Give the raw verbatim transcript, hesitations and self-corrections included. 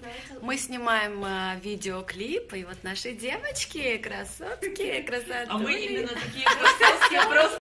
Мы снимаем э, видеоклип, и вот наши девочки, красотки, красотули. А мы именно такие красотки, просто